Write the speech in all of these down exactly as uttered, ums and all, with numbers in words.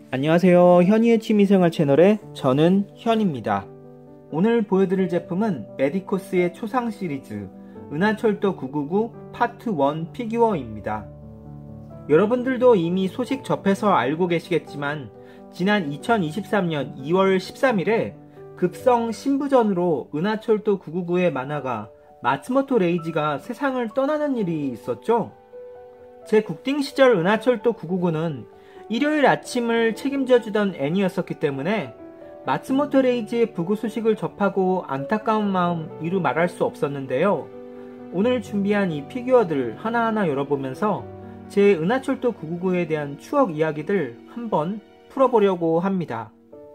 안녕하세요. 현이의 취미생활 채널의 저는 현입니다. 오늘 보여드릴 제품은 메디코스의 초상 시리즈 은하철도 구구구 파트 일 피규어입니다. 여러분들도 이미 소식 접해서 알고 계시겠지만 지난 이천이십삼 년 이월 십삼일에 급성 신부전으로 은하철도 구구구의 만화가 마츠모토 레이지가 세상을 떠나는 일이 있었죠. 제 국딩 시절 은하철도 구구구는 일요일 아침을 책임져주던 애니였었기 때문에 마츠모토 레이지의 부고 소식을 접하고 안타까운 마음 이루 말할 수 없었는데요. 오늘 준비한 이 피규어들 하나하나 열어보면서 제 은하철도 구구구에 대한 추억 이야기들 한번 풀어보려고 합니다.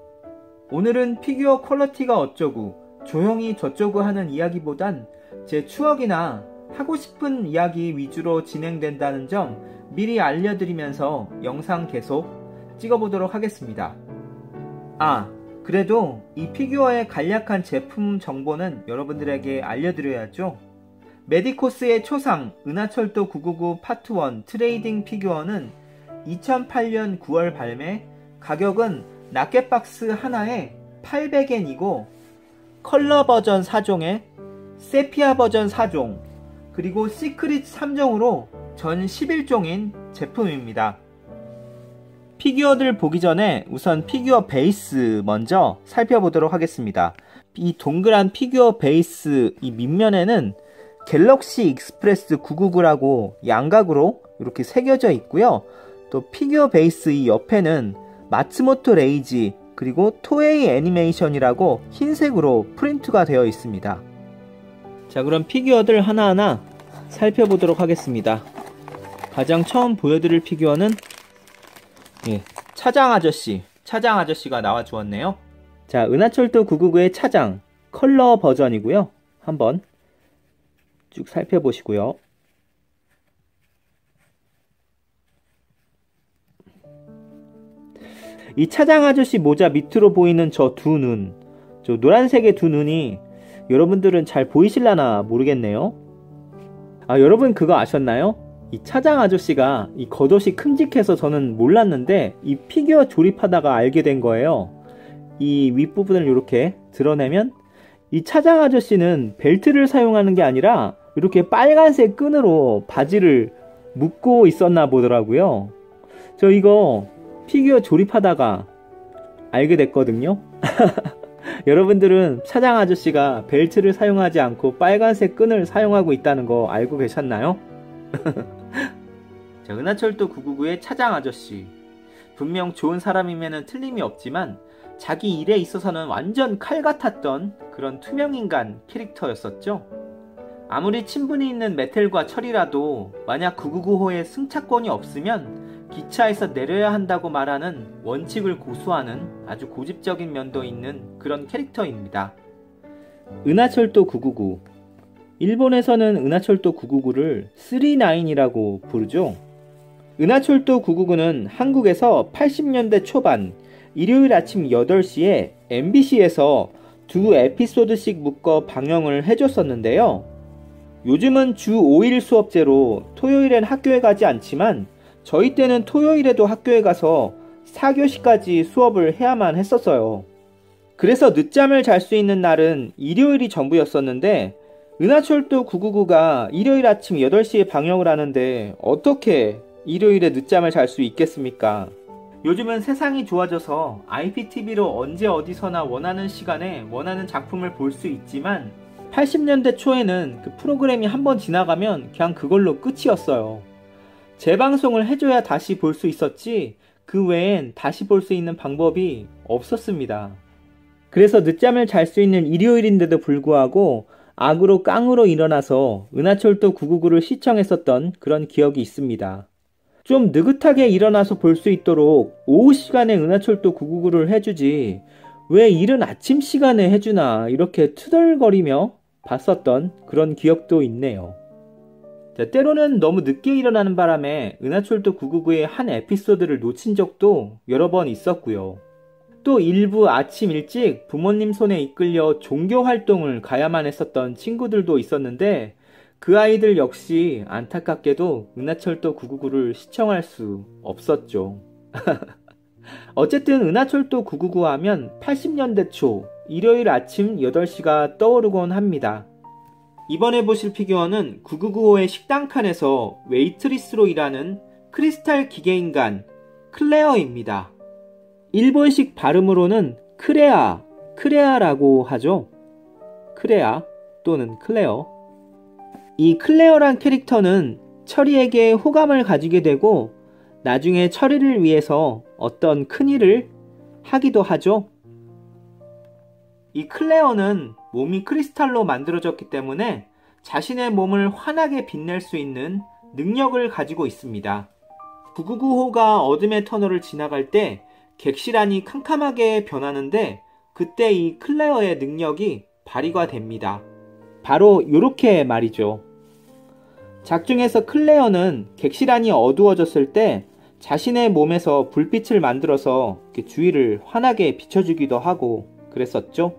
오늘은 피규어 퀄리티가 어쩌고 조용히 저쩌고 하는 이야기보단 제 추억이나 하고 싶은 이야기 위주로 진행된다는 점 미리 알려드리면서 영상 계속 찍어보도록 하겠습니다. 아, 그래도 이 피규어의 간략한 제품 정보는 여러분들에게 알려드려야죠. 메디코스의 초상 은하철도 구구구 파트 일 트레이딩 피규어는 이천팔 년 구월 발매, 가격은 낱개박스 하나에 팔백 엔이고 컬러 버전 사 종에 세피아 버전 사 종, 그리고 시크릿 삼 종으로 전 십일 종인 제품입니다. 피규어들 보기 전에 우선 피규어 베이스 먼저 살펴보도록 하겠습니다. 이 동그란 피규어 베이스 이 밑면에는 갤럭시 익스프레스 구구구라고 양각으로 이렇게 새겨져 있고요. 또 피규어 베이스 이 옆에는 마츠모토 레이지 그리고 토에이 애니메이션이라고 흰색으로 프린트가 되어 있습니다. 자, 그럼 피규어들 하나하나 살펴보도록 하겠습니다. 가장 처음 보여드릴 피규어는 예, 차장 아저씨, 차장 아저씨가 나와 주었네요. 자, 은하철도 구구구의 차장 컬러 버전이고요. 한번 쭉 살펴보시고요. 이 차장 아저씨 모자 밑으로 보이는 저 두 눈, 저 노란색의 두 눈이 여러분들은 잘 보이실라나 모르겠네요. 아, 여러분 그거 아셨나요? 이 차장 아저씨가 이 겉옷이 큼직해서 저는 몰랐는데 이 피규어 조립하다가 알게 된 거예요. 이 윗부분을 이렇게 드러내면 이 차장 아저씨는 벨트를 사용하는 게 아니라 이렇게 빨간색 끈으로 바지를 묶고 있었나 보더라고요. 저 이거 피규어 조립하다가 알게 됐거든요. 여러분들은 차장 아저씨가 벨트를 사용하지 않고 빨간색 끈을 사용하고 있다는 거 알고 계셨나요? 자, 은하철도 구구구의 차장 아저씨, 분명 좋은 사람이면 틀림이 없지만 자기 일에 있어서는 완전 칼 같았던 그런 투명인간 캐릭터였었죠. 아무리 친분이 있는 메텔과 철이라도 만약 구구구호에 승차권이 없으면 기차에서 내려야 한다고 말하는 원칙을 고수하는 아주 고집적인 면도 있는 그런 캐릭터입니다. 은하철도 구구구, 일본에서는 은하철도 구구구를 쓰리나인이라고 부르죠. 은하철도 구구구는 한국에서 팔십 년대 초반 일요일 아침 여덟 시에 엠비씨에서 두 에피소드씩 묶어 방영을 해줬었는데요. 요즘은 주 오 일 수업제로 토요일엔 학교에 가지 않지만 저희 때는 토요일에도 학교에 가서 사 교시까지 수업을 해야만 했었어요. 그래서 늦잠을 잘 수 있는 날은 일요일이 전부였었는데 은하철도 구구구가 일요일 아침 여덟 시에 방영을 하는데 어떻게 일요일에 늦잠을 잘 수 있겠습니까? 요즘은 세상이 좋아져서 아이피티비로 언제 어디서나 원하는 시간에 원하는 작품을 볼 수 있지만 팔십 년대 초에는 그 프로그램이 한번 지나가면 그냥 그걸로 끝이었어요. 재방송을 해줘야 다시 볼 수 있었지 그 외엔 다시 볼 수 있는 방법이 없었습니다. 그래서 늦잠을 잘 수 있는 일요일인데도 불구하고 악으로 깡으로 일어나서 은하철도 구구구를 시청했었던 그런 기억이 있습니다. 좀 느긋하게 일어나서 볼 수 있도록 오후 시간에 은하철도 구구구를 해주지 왜 이른 아침 시간에 해주나 이렇게 투덜거리며 봤었던 그런 기억도 있네요. 자, 때로는 너무 늦게 일어나는 바람에 은하철도 구구구의 한 에피소드를 놓친 적도 여러 번 있었고요. 또 일부 아침 일찍 부모님 손에 이끌려 종교 활동을 가야만 했었던 친구들도 있었는데 그 아이들 역시 안타깝게도 은하철도 구구구를 시청할 수 없었죠. 어쨌든 은하철도 구구구 하면 팔십 년대 초 일요일 아침 여덟 시가 떠오르곤 합니다. 이번에 보실 피규어는 구구구호의 식당 칸에서 웨이트리스로 일하는 크리스탈 기계인간 클레어입니다. 일본식 발음으로는 크레아, 크레아라고 하죠. 크레아 또는 클레어. 이 클레어란 캐릭터는 철이에게 호감을 가지게 되고 나중에 철이를 위해서 어떤 큰일을 하기도 하죠. 이 클레어는 몸이 크리스탈로 만들어졌기 때문에 자신의 몸을 환하게 빛낼 수 있는 능력을 가지고 있습니다. 구구구호가 어둠의 터널을 지나갈 때 객실안이 캄캄하게 변하는데 그때 이 클레어의 능력이 발휘가 됩니다. 바로 이렇게 말이죠. 작중에서 클레어는 객실안이 어두워졌을 때 자신의 몸에서 불빛을 만들어서 주위를 환하게 비춰주기도 하고 그랬었죠.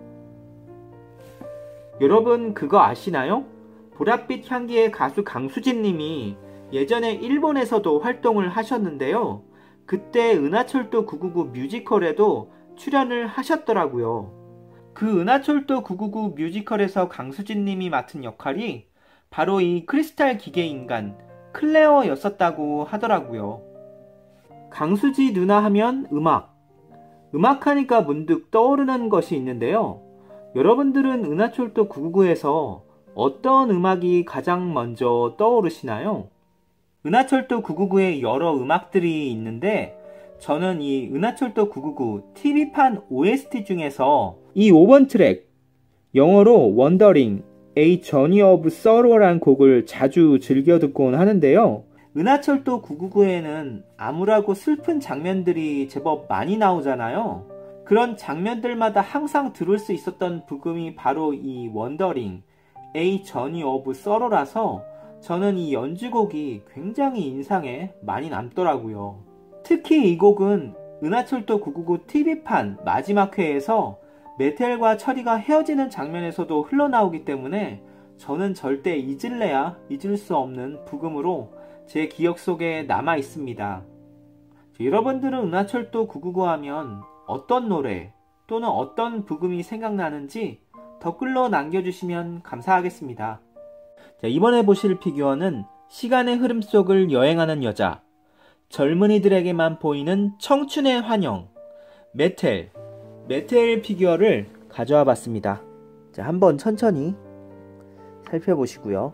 여러분 그거 아시나요? 보랏빛 향기의 가수 강수진 님이 예전에 일본에서도 활동을 하셨는데요. 그때 은하철도 구구구 뮤지컬에도 출연을 하셨더라고요. 그 은하철도 구구구 뮤지컬에서 강수진 님이 맡은 역할이 바로 이 크리스탈 기계인간 클레어였었다고 하더라고요. 강수지 누나 하면 음악. 음악하니까 문득 떠오르는 것이 있는데요. 여러분들은 은하철도 구구구에서 어떤 음악이 가장 먼저 떠오르시나요? 은하철도 구구구에 여러 음악들이 있는데 저는 이 은하철도 구구구 티비판 오에스티 중에서 이 오 번 트랙, 영어로 Wondering, A Journey of Sorrow라는 곡을 자주 즐겨 듣곤 하는데요. 은하철도 구구구에는 암울하고 슬픈 장면들이 제법 많이 나오잖아요. 그런 장면들마다 항상 들을 수 있었던 부금이 바로 이 Wondering, A Journey of Sorrow라서 저는 이 연주곡이 굉장히 인상에 많이 남더라고요. 특히 이 곡은 은하철도 구구구 티비판 마지막 회에서 메텔과 철이가 헤어지는 장면에서도 흘러나오기 때문에 저는 절대 잊을래야 잊을 수 없는 부금으로 제 기억 속에 남아 있습니다. 여러분들은 은하철도 구구구 하면 어떤 노래 또는 어떤 부금이 생각나는지 댓글로 남겨주시면 감사하겠습니다. 자, 이번에 보실 피규어는 시간의 흐름 속을 여행하는 여자, 젊은이들에게만 보이는 청춘의 환영, 메텔, 메텔 피규어를 가져와 봤습니다. 자, 한번 천천히 살펴보시고요.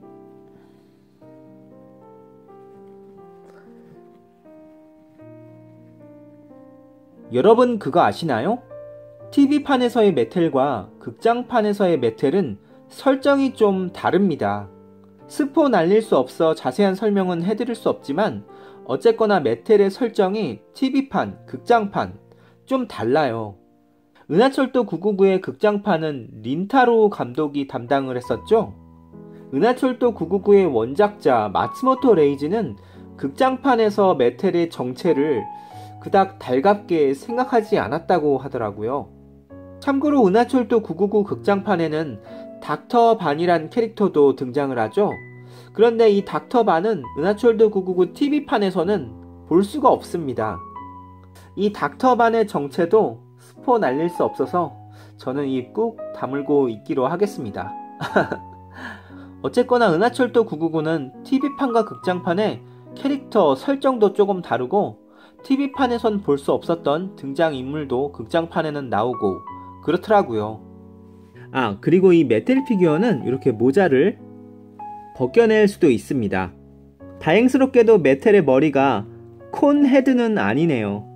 여러분 그거 아시나요? 티비판에서의 메텔과 극장판에서의 메텔은 설정이 좀 다릅니다. 스포 날릴 수 없어 자세한 설명은 해드릴 수 없지만 어쨌거나 메텔의 설정이 티비판, 극장판 좀 달라요. 은하철도 구구구의 극장판은 린타로 감독이 담당을 했었죠. 은하철도 구구구의 원작자 마츠모토 레이지는 극장판에서 메텔의 정체를 그닥 달갑게 생각하지 않았다고 하더라고요. 참고로 은하철도 구구구 극장판에는 닥터 반이란 캐릭터도 등장을 하죠. 그런데 이 닥터 반은 은하철도 구구구 티비판에서는 볼 수가 없습니다. 이 닥터 반의 정체도 스포 날릴 수 없어서 저는 이 꾹 다물고 있기로 하겠습니다. 어쨌거나 은하철도 구구구는 티비판과 극장판의 캐릭터 설정도 조금 다르고 티비판에선 볼 수 없었던 등장인물도 극장판에는 나오고 그렇더라고요. 아, 그리고 이 메텔 피규어는 이렇게 모자를 벗겨낼 수도 있습니다. 다행스럽게도 메텔의 머리가 콘 헤드는 아니네요.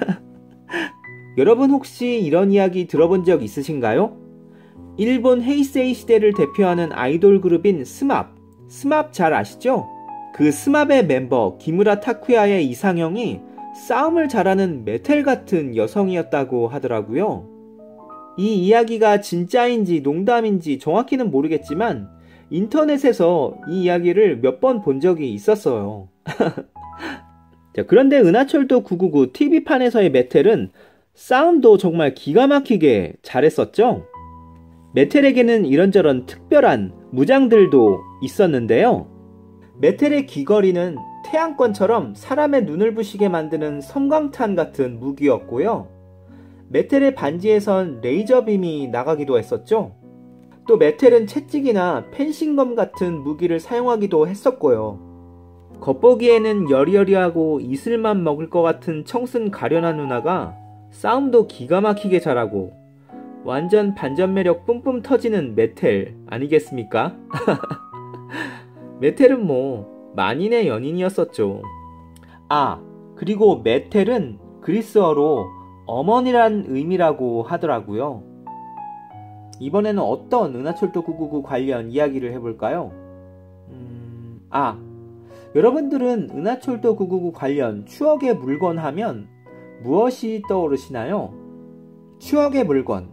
여러분 혹시 이런 이야기 들어본 적 있으신가요? 일본 헤이세이 시대를 대표하는 아이돌 그룹인 스맙, 스맙 잘 아시죠? 그 스맙의 멤버 기무라 타쿠야의 이상형이 싸움을 잘하는 메텔 같은 여성이었다고 하더라고요. 이 이야기가 진짜인지 농담인지 정확히는 모르겠지만 인터넷에서 이 이야기를 몇 번 본 적이 있었어요. 자, 그런데 은하철도 구구구 티비판에서의 메텔은 싸움도 정말 기가 막히게 잘했었죠. 메텔에게는 이런저런 특별한 무장들도 있었는데요. 메텔의 귀걸이는 태양권처럼 사람의 눈을 부시게 만드는 섬광탄 같은 무기였고요. 메텔의 반지에선 레이저빔이 나가기도 했었죠. 또 메텔은 채찍이나 펜싱검 같은 무기를 사용하기도 했었고요. 겉보기에는 여리여리하고 이슬만 먹을 것 같은 청순 가련한 누나가 싸움도 기가 막히게 잘하고 완전 반전 매력 뿜뿜 터지는 메텔 아니겠습니까? 메텔은 뭐 만인의 연인이었었죠. 아, 그리고 메텔은 그리스어로 어머니란 의미라고 하더라고요. 이번에는 어떤 은하철도 구구구 관련 이야기를 해볼까요? 음... 아, 여러분들은 은하철도 구구구 관련 추억의 물건 하면 무엇이 떠오르시나요? 추억의 물건.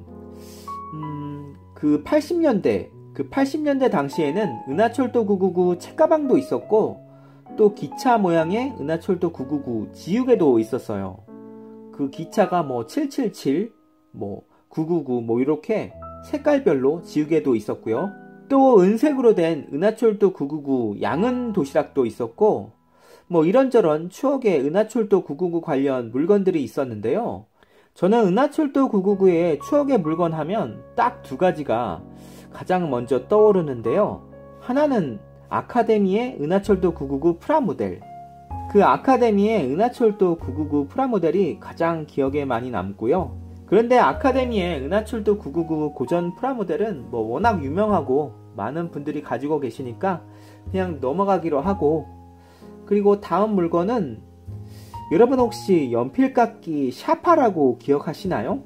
음, 그 팔십 년대, 그 팔십 년대 당시에는 은하철도 구구구 책가방도 있었고, 또 기차 모양의 은하철도 구구구 지우개도 있었어요. 그 기차가 뭐 칠칠칠, 뭐 구구구 뭐 이렇게 색깔별로 지우개도 있었고요. 또 은색으로 된 은하철도 구구구 양은 도시락도 있었고, 뭐 이런저런 추억의 은하철도 구구구 관련 물건들이 있었는데요. 저는 은하철도 구구구의 추억의 물건 하면 딱 두 가지가 가장 먼저 떠오르는데요. 하나는 아카데미의 은하철도 구구구 프라모델. 그 아카데미의 은하철도 구구구 프라모델이 가장 기억에 많이 남고요. 그런데 아카데미의 은하철도 구구구 고전 프라모델은 뭐 워낙 유명하고 많은 분들이 가지고 계시니까 그냥 넘어가기로 하고, 그리고 다음 물건은 여러분 혹시 연필깎이 샤파라고 기억하시나요?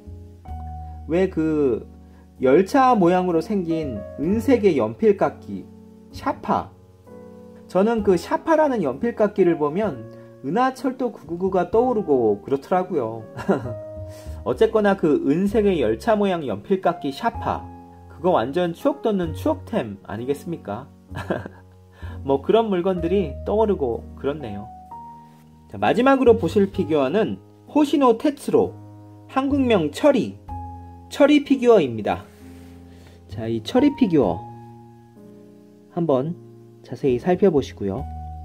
왜 그 열차 모양으로 생긴 은색의 연필깎이 샤파. 저는 그 샤파라는 연필깎이를 보면 은하철도 구구구가 떠오르고 그렇더라고요. 어쨌거나 그 은색의 열차 모양 연필깎이 샤파, 그거 완전 추억 돋는 추억템 아니겠습니까? 뭐 그런 물건들이 떠오르고 그렇네요. 자, 마지막으로 보실 피규어는 호시노 테츠로, 한국명 철이, 철이 피규어입니다. 자, 이 철이 피규어 한번 자세히 살펴보시고요.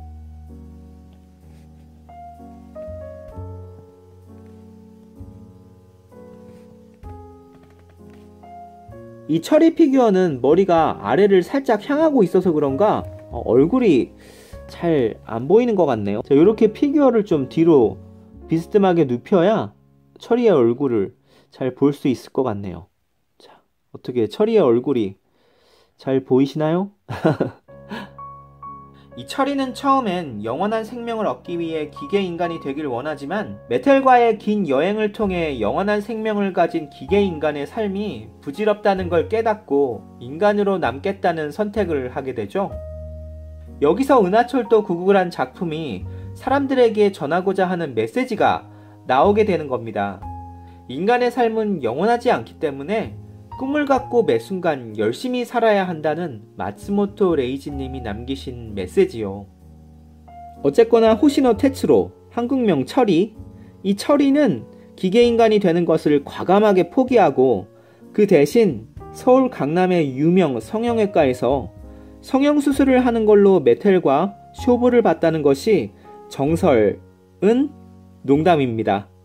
이 철이 피규어는 머리가 아래를 살짝 향하고 있어서 그런가 어, 얼굴이 잘 안 보이는 것 같네요. 자, 이렇게 피규어를 좀 뒤로 비스듬하게 눕혀야 철이의 얼굴을 잘 볼 수 있을 것 같네요. 자, 어떻게 철이의 얼굴이 잘 보이시나요? 이 철이는 처음엔 영원한 생명을 얻기 위해 기계인간이 되길 원하지만 메텔과의 긴 여행을 통해 영원한 생명을 가진 기계인간의 삶이 부질없다는 걸 깨닫고 인간으로 남겠다는 선택을 하게 되죠. 여기서 은하철도 구구구란 작품이 사람들에게 전하고자 하는 메시지가 나오게 되는 겁니다. 인간의 삶은 영원하지 않기 때문에 꿈을 갖고 매 순간 열심히 살아야 한다는 마츠모토 레이지님이 남기신 메시지요. 어쨌거나 호시노 테츠로, 한국명 철이, 이 철이는 기계인간이 되는 것을 과감하게 포기하고 그 대신 서울 강남의 유명 성형외과에서 성형수술을 하는 걸로 메텔과 쇼부를 봤다는 것이 정설은 농담입니다.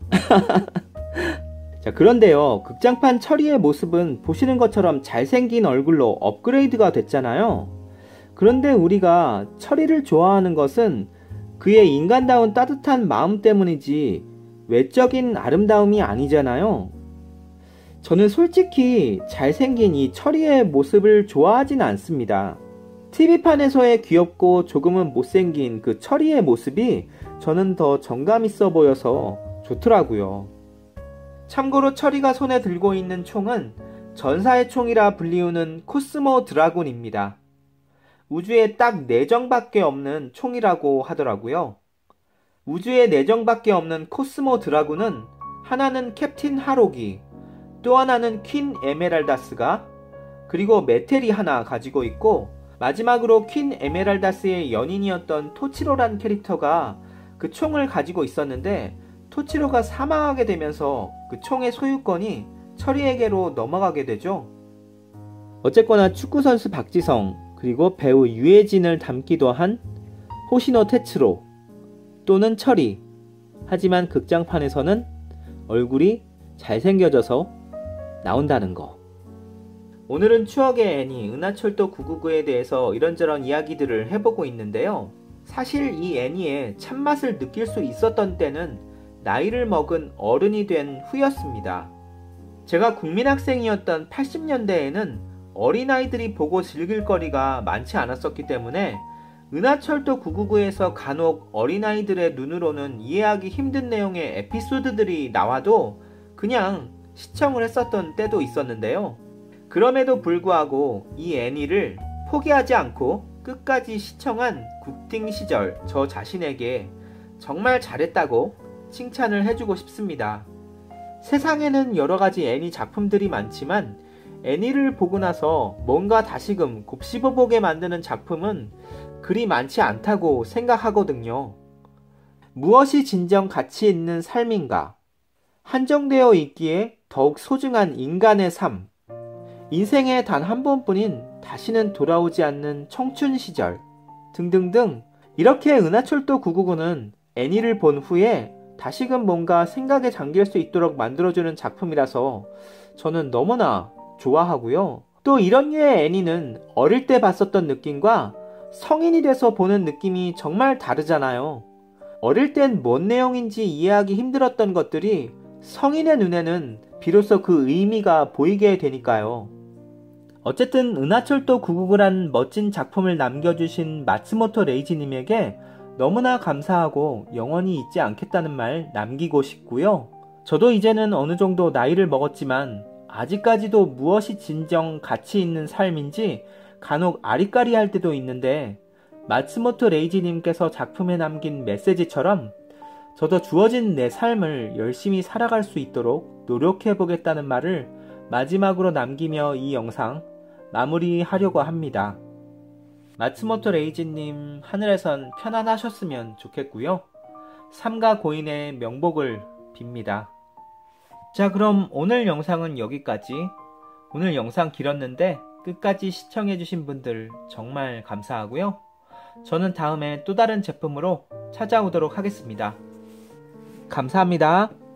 자, 그런데요, 극장판 철이의 모습은 보시는 것처럼 잘생긴 얼굴로 업그레이드가 됐잖아요. 그런데 우리가 철이를 좋아하는 것은 그의 인간다운 따뜻한 마음 때문이지 외적인 아름다움이 아니잖아요. 저는 솔직히 잘생긴 이 철이의 모습을 좋아하진 않습니다. 티비판에서의 귀엽고 조금은 못생긴 그 철이의 모습이 저는 더 정감 있어 보여서 좋더라고요. 참고로 철이가 손에 들고 있는 총은 전사의 총이라 불리우는 코스모 드라군입니다. 우주에 딱 네 정밖에 없는 총이라고 하더라고요. 우주에 네 정밖에 없는 코스모 드라군은 하나는 캡틴 하로기, 또 하나는 퀸 에메랄다스가, 그리고 메텔이 하나 가지고 있고, 마지막으로 퀸 에메랄다스의 연인이었던 토치로란 캐릭터가 그 총을 가지고 있었는데 토치로가 사망하게 되면서 그 총의 소유권이 철이에게로 넘어가게 되죠. 어쨌거나 축구선수 박지성, 그리고 배우 유해진을 닮기도 한 호시노 테츠로, 또는 철이. 하지만 극장판에서는 얼굴이 잘생겨져서 나온다는 거. 오늘은 추억의 애니 은하철도 구구구에 대해서 이런저런 이야기들을 해보고 있는데요. 사실 이 애니의 참맛을 느낄 수 있었던 때는 나이를 먹은 어른이 된 후였습니다. 제가 국민학생이었던 팔십 년대에는 어린아이들이 보고 즐길 거리가 많지 않았었기 때문에 은하철도 구구구에서 간혹 어린아이들의 눈으로는 이해하기 힘든 내용의 에피소드들이 나와도 그냥 시청을 했었던 때도 있었는데요. 그럼에도 불구하고 이 애니를 포기하지 않고 끝까지 시청한 굿딩 시절 저 자신에게 정말 잘했다고 칭찬을 해주고 싶습니다. 세상에는 여러가지 애니 작품들이 많지만 애니를 보고 나서 뭔가 다시금 곱씹어보게 만드는 작품은 그리 많지 않다고 생각하거든요. 무엇이 진정 가치 있는 삶인가? 한정되어 있기에 더욱 소중한 인간의 삶. 인생에 단 한 번뿐인 다시는 돌아오지 않는 청춘 시절 등등등. 이렇게 은하철도 구구구는 애니를 본 후에 다시금 뭔가 생각에 잠길 수 있도록 만들어주는 작품이라서 저는 너무나 좋아하고요. 또 이런 류의 애니는 어릴 때 봤었던 느낌과 성인이 돼서 보는 느낌이 정말 다르잖아요. 어릴 땐 뭔 내용인지 이해하기 힘들었던 것들이 성인의 눈에는 비로소 그 의미가 보이게 되니까요. 어쨌든 은하철도 구구구란 멋진 작품을 남겨주신 마츠모토 레이지님에게 너무나 감사하고 영원히 잊지 않겠다는 말 남기고 싶고요. 저도 이제는 어느 정도 나이를 먹었지만 아직까지도 무엇이 진정 가치 있는 삶인지 간혹 아리까리할 때도 있는데 마츠모토 레이지님께서 작품에 남긴 메시지처럼 저도 주어진 내 삶을 열심히 살아갈 수 있도록 노력해보겠다는 말을 마지막으로 남기며 이 영상 마무리하려고 합니다. 마츠모토 레이지님 하늘에선 편안하셨으면 좋겠고요. 삼가 고인의 명복을 빕니다. 자, 그럼 오늘 영상은 여기까지. 오늘 영상 길었는데 끝까지 시청해주신 분들 정말 감사하고요. 저는 다음에 또 다른 제품으로 찾아오도록 하겠습니다. 감사합니다.